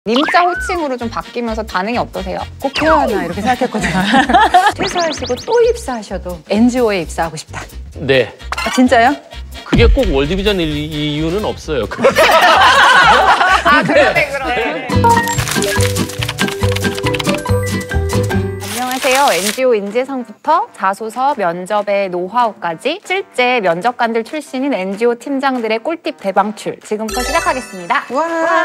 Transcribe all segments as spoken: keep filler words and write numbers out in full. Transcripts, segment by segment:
님자 호칭으로 좀 바뀌면서 반응이 어떠세요? 꼭 해야 하나 이렇게 생각했거든요. 퇴사하시고 또 입사하셔도 엔지오에 입사하고 싶다. 네. 아, 진짜요? 그게 꼭 월드비전 이유는 없어요. 아, 그러네, 그러네. 안녕하세요. 엔지오 인재상부터 자소서, 면접의 노하우까지 실제 면접관들 출신인 엔지오 팀장들의 꿀팁 대방출. 지금부터 시작하겠습니다. 와.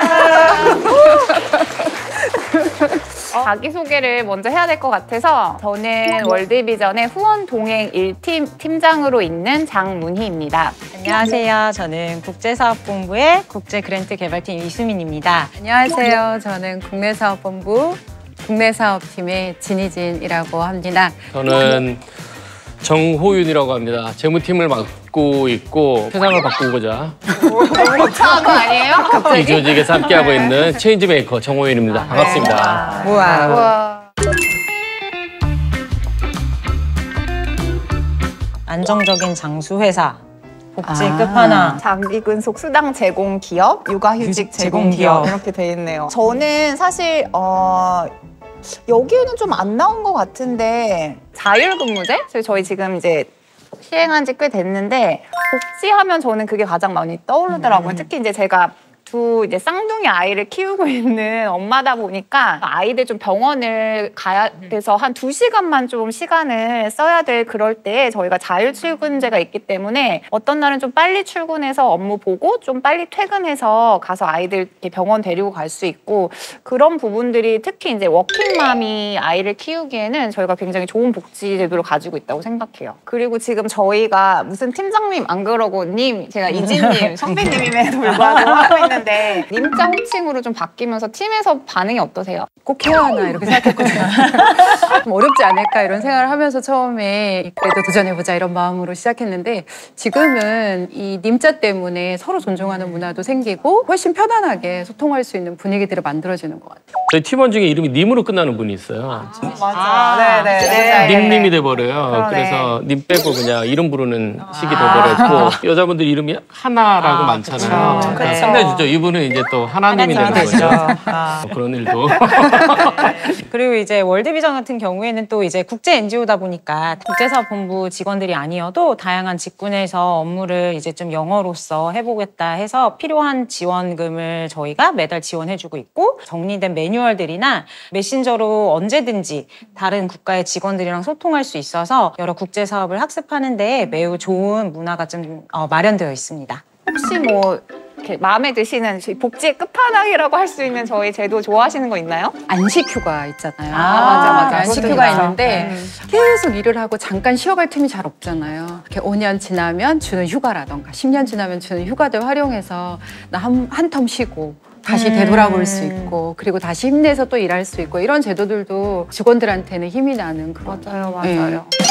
어, 자기소개를 먼저 해야 될 것 같아서 저는 월드비전의 후원 동행 일 팀 팀장으로 있는 장문희입니다. 안녕하세요. 저는 국제사업본부의 국제그랜트개발팀 이수민입니다. 안녕하세요. 저는 국내사업본부 국내사업팀의 진희진이라고 합니다. 저는 정호윤이라고 합니다. 재무팀을 맡고 있고 세상을 바꾸고자 너무 거창한 거 아니에요? 갑자기? 이 조직에서 함께하고 있는 체인지메이커 정호윤입니다. 반갑습니다. 네. 우와. 우와. 안정적인 장수회사, 복지 아. 끝판왕. 장기 근속 수당 제공 기업, 육아휴직 제공 기업 이렇게 돼 있네요. 저는 사실 어, 여기에는 좀 안 나온 것 같은데 자율근무제? 저희 지금 이제 시행한 지 꽤 됐는데 복지하면 저는 그게 가장 많이 떠오르더라고요. 음. 특히 이제 제가 두 이제 쌍둥이 아이를 키우고 있는 엄마다 보니까 아이들 좀 병원을 가야 돼서 한 두 시간만 좀 시간을 써야 될 그럴 때 저희가 자율 출근제가 있기 때문에 어떤 날은 좀 빨리 출근해서 업무 보고 좀 빨리 퇴근해서 가서 아이들 이렇게 병원 데리고 갈 수 있고 그런 부분들이 특히 이제 워킹맘이 아이를 키우기에는 저희가 굉장히 좋은 복지 제도를 가지고 있다고 생각해요. 그리고 지금 저희가 무슨 팀장님 안 그러고 님 제가 이진님 선배님임에도 불구하고 하고 있는 데 님자 호칭으로 좀 바뀌면서 팀에서 반응이 어떠세요? 꼭 해야 하나 이렇게 생각했거든요. 좀 어렵지 않을까 이런 생각을 하면서 처음에 그래도 도전해보자 이런 마음으로 시작했는데 지금은 이 님자 때문에 서로 존중하는 문화도 생기고 훨씬 편안하게 소통할 수 있는 분위기들을 만들어지는 것 같아요. 저희 팀원 중에 이름이 님으로 끝나는 분이 있어요. 아, 맞아. 네네. 님님이 돼버려요. 그러네. 그래서 님 빼고 그냥 이름 부르는 식이 돼버렸고 여자분들 이름이 하나라고 아, 많잖아요. 그쵸. 그러니까 그쵸. 끝내주죠. 이분은 이제 또 하나님이 되는 거죠. 아. 그런 일도. 그리고 이제 월드비전 같은 경우에는 또 이제 국제 엔지오다 보니까 국제사업본부 직원들이 아니어도 다양한 직군에서 업무를 이제 좀 영어로서 해보겠다 해서 필요한 지원금을 저희가 매달 지원해주고 있고 정리된 매뉴얼들이나 메신저로 언제든지 다른 국가의 직원들이랑 소통할 수 있어서 여러 국제사업을 학습하는 데 매우 좋은 문화가 좀 어, 마련되어 있습니다. 혹시 뭐 이렇게 마음에 드시는 복지의 끝판왕이라고 할 수 있는 저희 제도 좋아하시는 거 있나요? 안식휴가 있잖아요. 아, 맞아, 맞아. 안식휴가 그것도 있는데 음. 계속 일을 하고 잠깐 쉬어갈 틈이 잘 없잖아요. 이렇게 오 년 지나면 주는 휴가라던가 십 년 지나면 주는 휴가들 활용해서 나 한 한 텀 쉬고 다시 되돌아볼 수 있고 그리고 다시 힘내서 또 일할 수 있고 이런 제도들도 직원들한테는 힘이 나는 그런. 맞아요, 맞아요. 네.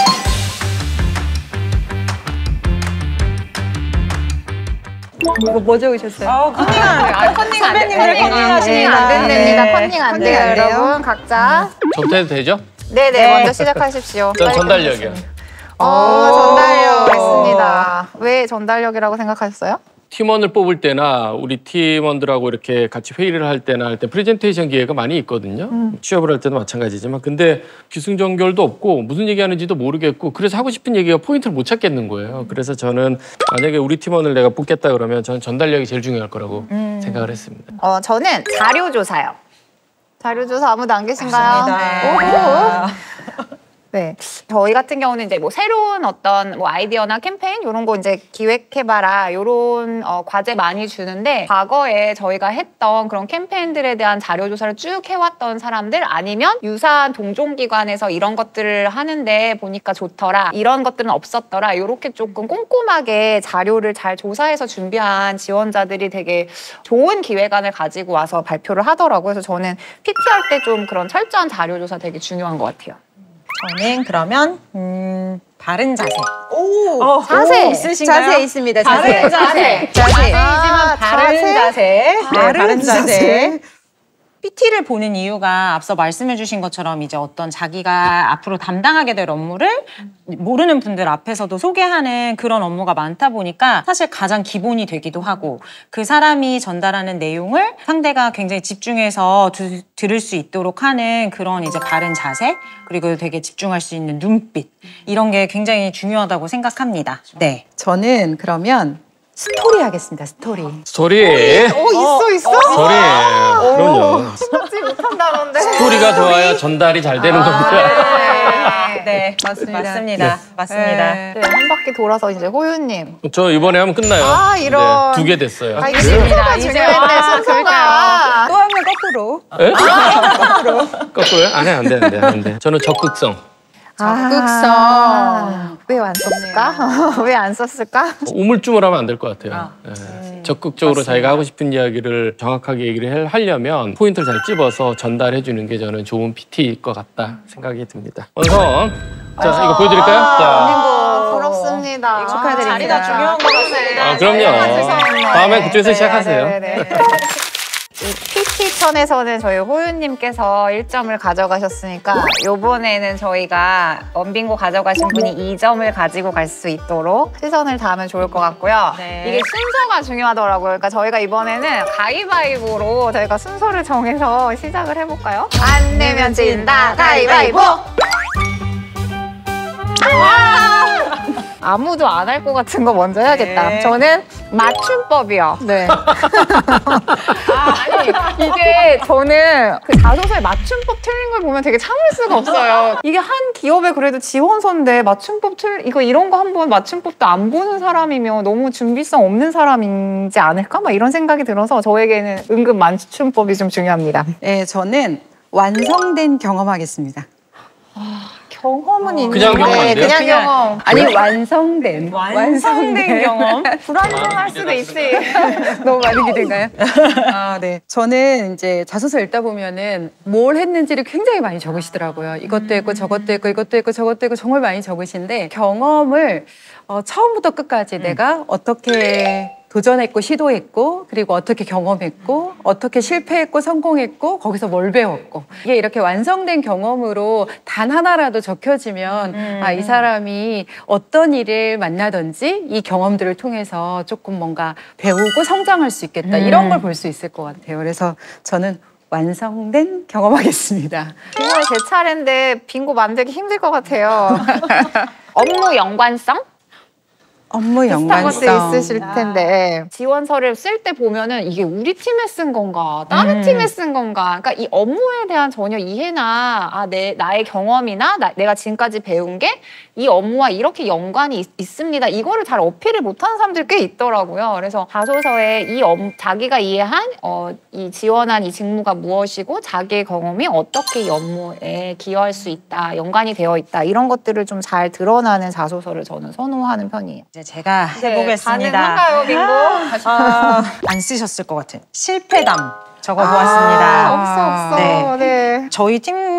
이거 뭐 적으셨어요? 아, 컨닝 아, 컨닝 안 돼. 선배님들 컨닝 하시니까. 컨닝 안 된답니다. 네. 컨닝 안 돼요, 컨닝 안 돼요. 여러분. 각자. 저부터 해도 되죠? 네네, 네. 먼저 시작하십시오. 전 전달력이요. 어, 전달력 했습니다. 왜 전달력이라고 생각하셨어요? 팀원을 뽑을 때나 우리 팀원들하고 이렇게 같이 회의를 할 때나 할 때 프레젠테이션 기회가 많이 있거든요. 음. 취업을 할 때도 마찬가지지만 근데 기승전결도 없고 무슨 얘기하는지도 모르겠고 그래서 하고 싶은 얘기가 포인트를 못 찾겠는 거예요. 그래서 저는 만약에 우리 팀원을 내가 뽑겠다 그러면 저는 전달력이 제일 중요할 거라고 음. 생각을 했습니다. 어, 저는 자료조사요. 자료조사 아무도 안 계신가요? 맞습니다. 네, 저희 같은 경우는 이제 뭐 새로운 어떤 뭐 아이디어나 캠페인 이런 거 이제 기획해봐라 이런 어, 과제 많이 주는데 과거에 저희가 했던 그런 캠페인들에 대한 자료 조사를 쭉 해왔던 사람들 아니면 유사한 동종기관에서 이런 것들을 하는데 보니까 좋더라 이런 것들은 없었더라 이렇게 조금 꼼꼼하게 자료를 잘 조사해서 준비한 지원자들이 되게 좋은 기획안을 가지고 와서 발표를 하더라고요. 그래서 저는 피티 할 때 좀 그런 철저한 자료 조사 되게 중요한 것 같아요. 저는 그러면 음, 바른 자세. 오, 어, 자세 오, 있으신가요? 자세 있습니다. 자세. 바른 자세. 자세. 자세이지만 아, 바른 자세? 자세. 네, 바른 바른 자세. 자세. 피티를 보는 이유가 앞서 말씀해주신 것처럼 이제 어떤 자기가 앞으로 담당하게 될 업무를 모르는 분들 앞에서도 소개하는 그런 업무가 많다 보니까 사실 가장 기본이 되기도 하고 그 사람이 전달하는 내용을 상대가 굉장히 집중해서 두, 들을 수 있도록 하는 그런 이제 바른 자세 그리고 되게 집중할 수 있는 눈빛 이런 게 굉장히 중요하다고 생각합니다. 네. 저는 그러면 스토리 하겠습니다. 스토리. 스토리. 어, 있어, 있어? 스토리. 그럼요. 생각지 못한 단어인데. 스토리가 좋아야 전달이 잘 되는 겁니다. 네. 네, 맞습니다. 맞습니다. 네. 맞습니다. 네. 네, 한 바퀴 돌아서 이제 호유님. 저 이번에 하면 끝나요. 아, 이런. 두 개 됐어요. 아, 이게 순서가 이제- 중요한데, 아, 순서가. 또 한 번 거꾸로. 에? 거꾸로요? 안 해, 안 돼, 안 돼, 안 돼. 저는 적극성. 적극성. 아, 왜 안 썼을까? 왜 안 썼을까? 우물쭈물하면 안 될 것 같아요. 예. 적극적으로 자기가 하고 싶은 이야기를 정확하게 얘기를 하려면 포인트를 잘 찝어서 전달해 주는 게 저는 좋은 피티일 것 같다 생각이 듭니다. 원성. 자, 이거 보여드릴까요? 자. 아, 부럽습니다. 축하드립니다. 자리가 중요한 것 같습니다. 아, 그럼요. 네, 다음에 그쪽에서 네, 시작하세요. 네, 네, 네. 이 피티 편에서는 저희 호유님께서 일 점을 가져가셨으니까 이번에는 저희가 원빙고 가져가신 분이 이 점을 가지고 갈 수 있도록 최선을 다하면 좋을 것 같고요. 네. 이게 순서가 중요하더라고요. 그러니까 저희가 이번에는 가위바위보로 저희가 순서를 정해서 시작을 해볼까요? 안 내면 진다 가위바위보! 아무도 안 할 것 같은 거 먼저 해야겠다. 네. 저는 맞춤법이요. 네. 아니 이게 저는 그 자소서에 맞춤법 틀린 걸 보면 되게 참을 수가 없어요. 이게 한 기업에 그래도 지원서인데 맞춤법 틀 이거 이런 거 한번 맞춤법도 안 보는 사람이면 너무 준비성 없는 사람이지 않을까? 막 이런 생각이 들어서 저에게는 은근 맞춤법이 좀 중요합니다. 네, 저는 완성된 경험하겠습니다. 경험은 있는데 그냥 경험 안 돼요? 그냥 그냥- 경험 아니 완성된. 완성된 경험. 불안정할 수도 있지. 너무 많은 기대인가요? 아, 네. 저는 이제 자소서 읽다 보면은 뭘 했는지를 굉장히 많이 적으시더라고요. 이것도 했고 저것도 했고 이것도 했고 저것도 했고 정말 많이 적으신데 경험을 어, 처음부터 끝까지 내가 어떻게 도전했고 시도했고 그리고 어떻게 경험했고 어떻게 실패했고 성공했고 거기서 뭘 배웠고 이게 이렇게 완성된 경험으로 단 하나라도 적혀지면 음. 아, 이 사람이 어떤 일을 만나든지 이 경험들을 통해서 조금 뭔가 배우고 성장할 수 있겠다 이런 걸 볼 수 있을 것 같아요. 그래서 저는 완성된 경험하겠습니다. 이번에 제 차례인데 빙고 만들기 힘들 것 같아요. 업무 연관성? 업무 비슷한 것도 연관성. 있으실 텐데 지원서를 쓸 때 보면은 이게 우리 팀에 쓴 건가 다른 음. 팀에 쓴 건가 그러니까 이 업무에 대한 전혀 이해나 아, 내, 나의 경험이나 나, 내가 지금까지 배운 게 이 업무와 이렇게 연관이 있, 있습니다 이거를 잘 어필을 못하는 사람들이 꽤 있더라고요. 그래서 자소서에 이 업, 자기가 이해한 어, 이 지원한 이 직무가 무엇이고 자기의 경험이 어떻게 이 업무에 기여할 수 있다 연관이 되어 있다 이런 것들을 좀 잘 드러나는 자소서를 저는 선호하는 편이에요. 이제 제가 해보겠습니다. 가능한가요, 빙고? 아, 안 쓰셨을 것 같은 실패담 적어보았습니다. 아, 없어, 없어. 네. 네. 저희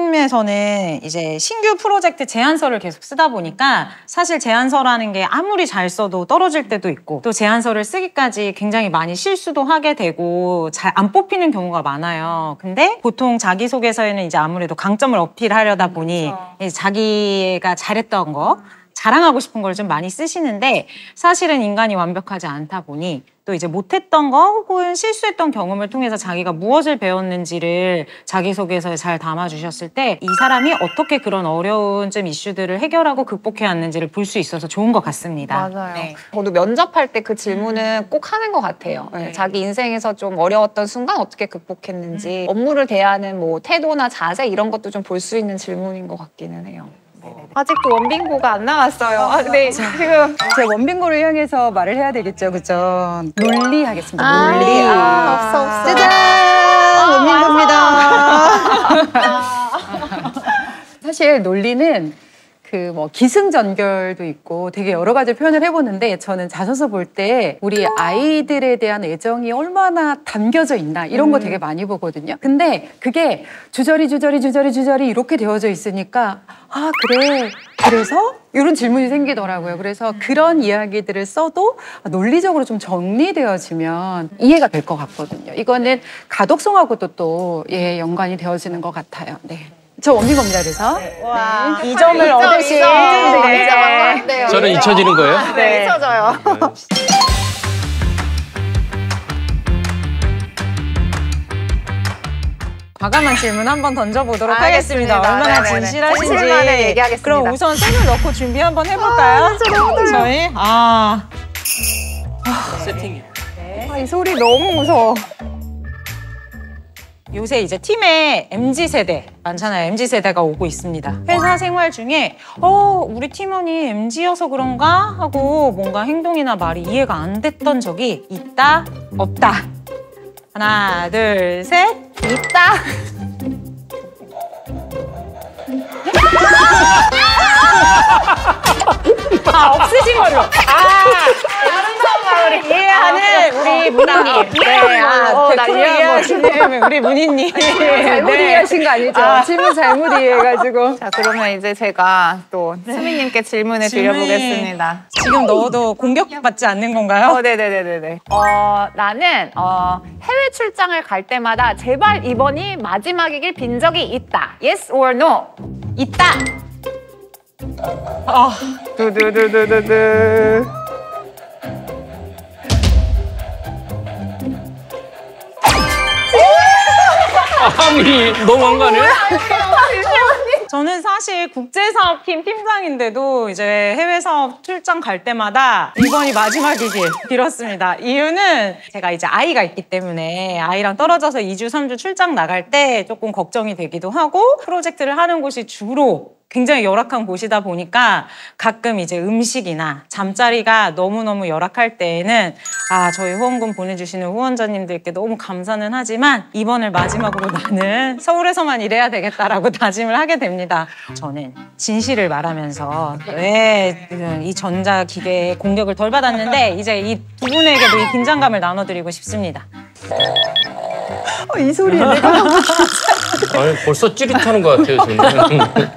팀에서는 이제 신규 프로젝트 제안서를 계속 쓰다 보니까 사실 제안서라는 게 아무리 잘 써도 떨어질 때도 있고 또 제안서를 쓰기까지 굉장히 많이 실수도 하게 되고 잘 안 뽑히는 경우가 많아요. 근데 보통 자기소개서에는 이제 아무래도 강점을 어필하려다 보니 이제 자기가 잘했던 거 자랑하고 싶은 걸 좀 많이 쓰시는데 사실은 인간이 완벽하지 않다 보니 또 이제 못했던 거 혹은 실수했던 경험을 통해서 자기가 무엇을 배웠는지를 자기소개서에 잘 담아주셨을 때 이 사람이 어떻게 그런 어려운 좀 이슈들을 해결하고 극복해왔는지를 볼 수 있어서 좋은 것 같습니다. 맞아요. 네. 저도 면접할 때 그 질문은 꼭 하는 것 같아요. 네, 자기 인생에서 좀 어려웠던 순간 어떻게 극복했는지 업무를 대하는 뭐 태도나 자세 이런 것도 좀 볼 수 있는 질문인 것 같기는 해요. 아직도 원빙고가 안 나왔어요. 아, 네, 지금 제 원빙고를 향해서 말을 해야 되겠죠, 그죠? 논리 하겠습니다. 아, 논리. 아, 없어 없어. 짜잔! 원빙고입니다. 사실 논리는 그 뭐 기승전결도 있고 되게 여러 가지 표현을 해보는데 저는 자소서 볼 때 우리 아이들에 대한 애정이 얼마나 담겨져 있나 이런 거 되게 많이 보거든요. 근데 그게 주저리 주저리 주저리 주저리 이렇게 되어져 있으니까 아 그래 그래서 이런 질문이 생기더라고요. 그래서 그런 이야기들을 써도 논리적으로 좀 정리되어지면 이해가 될 것 같거든요. 이거는 가독성하고도 또 예, 연관이 되어지는 것 같아요. 네. 저 원빈 겁니다. 그래서 와, 네. 이 점을 얻으신. 네. 저는 잊혀지는 거예요? 네, 잊혀져요. 과감한 질문 한번 던져보도록 알겠습니다. 하겠습니다. 얼마나 네네네. 진실하신지. 진실만을 얘기하겠습니다. 그럼 우선 손을 넣고 준비 한번 해볼까요? 저희 아 세팅이. 아, 이 소리 너무 무서워. 요새 이제 팀에 엠지 세대 많잖아요. 엠지 세대가 오고 있습니다. 회사 생활 중에 어 우리 팀원이 엠지여서 그런가 하고 뭔가 행동이나 말이 이해가 안 됐던 적이 있다 없다. 하나 둘 셋. 있다. 아 없으신 걸로. 아 아름다운 마을을 이해하는 우리 문희님. 네, 아 어, 나 백 퍼센트 이해한 이해하시는 우리 문희님. 잘못 네. 이해하신 거 아니죠? 아. 질문 잘못 이해해가지고. 자, 그러면 이제 제가 또 수미님께 질문을 질문이- 드려보겠습니다. 지금 넣어도 공격받지 않는 건가요? 어, 네네네네네. 어, 나는 어, 해외 출장을 갈 때마다 제발 이번이 마지막이길 빈 적이 있다. Yes or no? 있다. 아, 두두두두두두. 아니 너무한 거 아니에요? 저는 사실 국제사업팀 팀장인데도 이제 해외 사업 출장 갈 때마다 이번이 마지막이길 빌었습니다. 이유는 제가 이제 아이가 있기 때문에 아이랑 떨어져서 이 주, 삼 주 출장 나갈 때 조금 걱정이 되기도 하고 프로젝트를 하는 곳이 주로 굉장히 열악한 곳이다 보니까 가끔 이제 음식이나 잠자리가 너무너무 열악할 때에는 아 저희 후원금 보내주시는 후원자님들께 너무 감사는 하지만 이번을 마지막으로 나는 서울에서만 일해야 되겠다라고 다짐을 하게 됩니다. 저는 진실을 말하면서 왜 이 전자기계에 공격을 덜 받았는데 이제 이 두 분에게도 이 긴장감을 나눠드리고 싶습니다. 어, 이 소리 내가 아니, 벌써 찌릿하는 것 같아요 저는.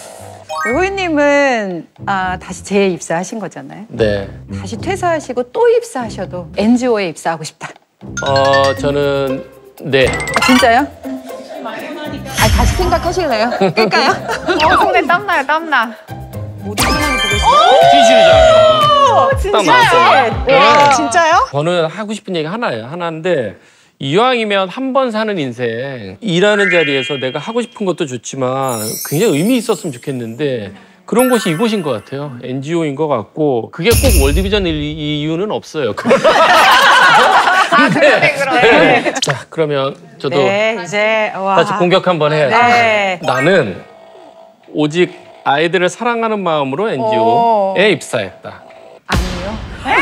호이님은 아, 다시 재입사하신 거잖아요. 네. 다시 퇴사하시고 또 입사하셔도 엔지오에 입사하고 싶다. 어 저는 네. 아, 진짜요? 아, 다시 생각하실래요? 끌까요? 어, 손에 땀나요, 땀나. 모든 팀원이 보고 있어요. 티슈잖아요. 진짜요? 딱 나왔어요. 네. 와, 진짜요? 저는 하고 싶은 얘기 하나예요. 하나인데 이왕이면 한 번 사는 인생 일하는 자리에서 내가 하고 싶은 것도 좋지만 굉장히 의미 있었으면 좋겠는데 그런 곳이 이곳인 것 같아요. 엔지오인 것 같고 그게 꼭 월드비전일 이유는 없어요. 아, 그러네, 그러네. 네. 자 그러면 저도 네, 이제 와. 다시 공격 한번 해야죠. 네. 나는 오직 아이들을 사랑하는 마음으로 오. 엔지오에 입사했다. 아니요.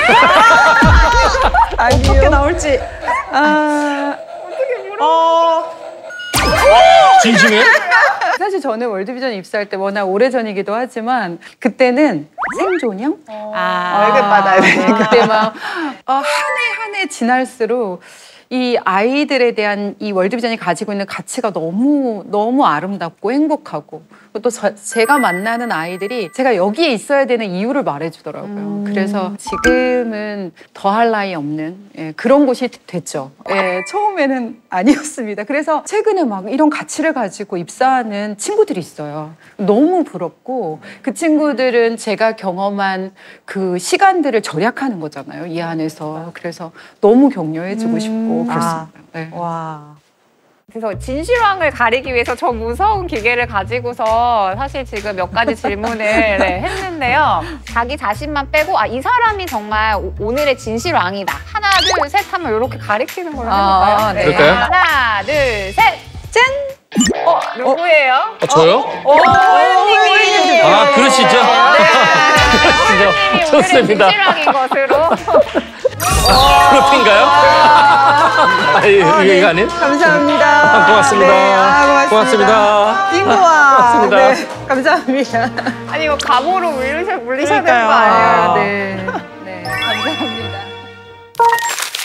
어떻게 나올지. 아, 어, 진심이에요? 사실 저는 월드비전 입사할 때 워낙 오래전이기도 하지만 그때는 생존형? 아, 월급 받아야 네, 되니까. 그때 막 어, 한 해 한 해 지날수록 이 아이들에 대한 이 월드비전이 가지고 있는 가치가 너무 너무 아름답고 행복하고 또 저, 제가 만나는 아이들이 제가 여기에 있어야 되는 이유를 말해주더라고요. 음. 그래서 지금은 더할 나위 없는 예, 그런 곳이 됐죠. 예, 처음에는 아니었습니다. 그래서 최근에 막 이런 가치를 가지고 입사하는 친구들이 있어요. 너무 부럽고 그 친구들은 제가 경험한 그 시간들을 절약하는 거잖아요. 이 안에서. 그래서 너무 격려해주고 음. 싶고 그렇습니다. 아. 네. 와. 그래서 진실왕을 가리기 위해서 저 무서운 기계를 가지고서 사실 지금 몇 가지 질문을 네, 했는데요. 자기 자신만 빼고 아, 이 사람이 정말 오- 오늘의 진실왕이다. 하나, 둘, 셋 하면 이렇게 가리키는 걸로 해볼까요? 아, 네. 그럴까요? 하나, 둘, 셋! 짠! 어, 누구예요? 어, 저요? 오, 호연님이. 아 그러시죠? 호연님이 오늘의 좋습니다. 진실왕인 것으로. 그렇던가요? 아, 이거, 이거 아니에요? 감사합니다. 고맙습니다. 네, 아, 고맙습니다. 고맙습니다. 띵고와. 고맙습니다. 네, 감사합니다. 아니, 이거 감으로 물리셔, 물리셔야 되는 거 그러니까요. 아니에요? 네. 네, 감사합니다.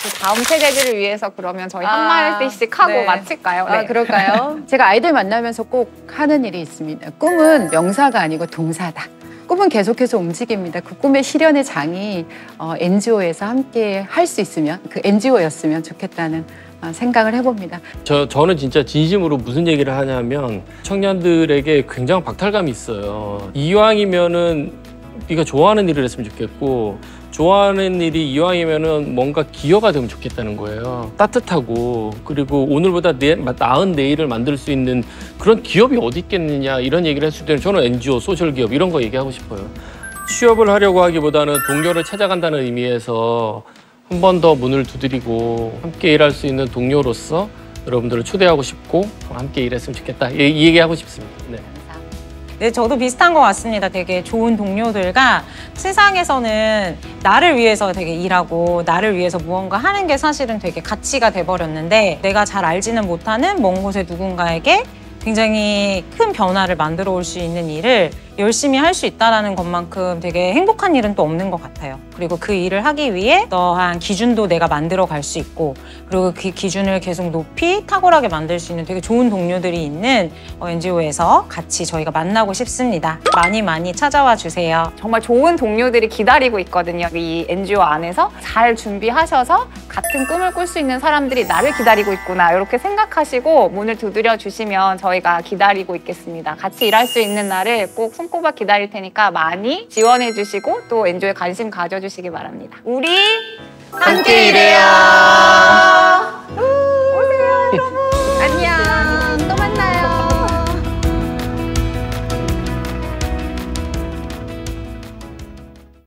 그 다음 세대들을 위해서 그러면 저희 아, 한 마디씩 하고 네. 마칠까요? 아, 그럴까요? 제가 아이들 만나면서 꼭 하는 일이 있습니다. 꿈은 명사가 아니고 동사다. 꿈은 계속해서 움직입니다. 그 꿈의 실현의 장이 어, 엔지오에서 함께 할 수 있으면 그 엔지오였으면 좋겠다는 어, 생각을 해봅니다. 저, 저는 진짜 진심으로 무슨 얘기를 하냐면 청년들에게 굉장한 박탈감이 있어요. 이왕이면은 네가 좋아하는 일을 했으면 좋겠고 좋아하는 일이 이왕이면은 뭔가 기여가 되면 좋겠다는 거예요. 따뜻하고 그리고 오늘보다 내, 나은 내일을 만들 수 있는 그런 기업이 어디 있겠느냐 이런 얘기를 했을 때는 저는 엔지오, 소셜기업 이런 거 얘기하고 싶어요. 취업을 하려고 하기보다는 동료를 찾아간다는 의미에서 한 번 더 문을 두드리고 함께 일할 수 있는 동료로서 여러분들을 초대하고 싶고 함께 일했으면 좋겠다 이, 이 얘기하고 싶습니다. 네. 네, 저도 비슷한 것 같습니다. 되게 좋은 동료들과 세상에서는 나를 위해서 되게 일하고 나를 위해서 무언가 하는 게 사실은 되게 가치가 돼버렸는데 내가 잘 알지는 못하는 먼 곳의 누군가에게 굉장히 큰 변화를 만들어 올 수 있는 일을 열심히 할 수 있다는 것만큼 되게 행복한 일은 또 없는 것 같아요. 그리고 그 일을 하기 위해 어떠한 기준도 내가 만들어 갈 수 있고 그리고 그 기준을 계속 높이 탁월하게 만들 수 있는 되게 좋은 동료들이 있는 엔지오에서 같이 저희가 만나고 싶습니다. 많이 많이 찾아와 주세요. 정말 좋은 동료들이 기다리고 있거든요. 이 엔지오 안에서 잘 준비하셔서 같은 꿈을 꿀 수 있는 사람들이 나를 기다리고 있구나 이렇게 생각하시고 문을 두드려 주시면 저희가 기다리고 있겠습니다. 같이 일할 수 있는 날을 꼭 손꼽아 기다릴 테니까 많이 지원해 주시고 또 엔지오에 관심 가져주시기 바랍니다. 우리 함께 일해요.